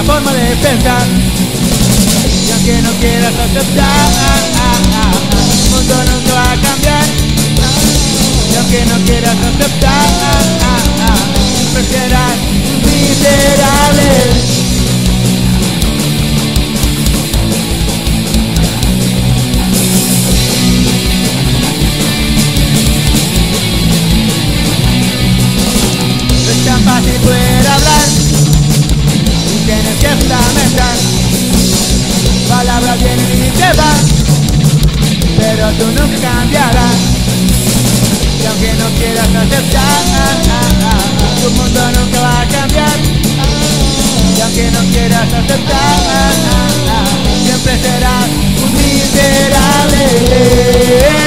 otra forma de pensar. Y aunque no quieras aceptar, el mundo nunca va a cambiar. Y aunque no quieras aceptar, siempre serás miserable. Es tan fácil poder hablar y tienes que fundamentar. Palabras vienen y se van, pero tú nunca cambiarás. Y aunque no quieras aceptar, tu mundo nunca va a cambiar. Y aunque no quieras aceptar, siempre serás un miserable.